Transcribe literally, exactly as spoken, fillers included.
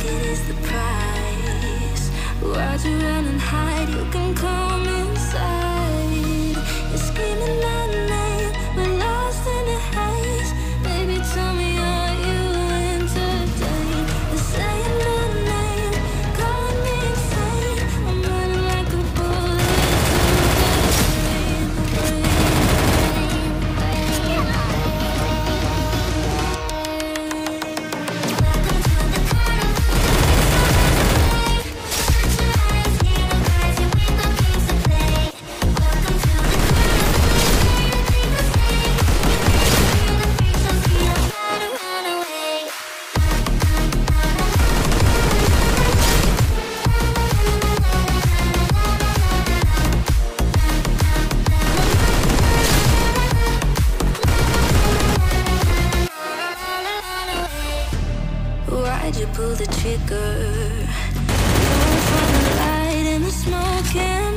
ticket is the price. Why'd you run and hide? You can come inside. You're screaming our name, we're lost in the haze. Baby, tell me, are you entertained? You're saying my name, calling me insane. I'm running like a bullet through the Why'd you pull the trigger? Don't find the light in the smoke and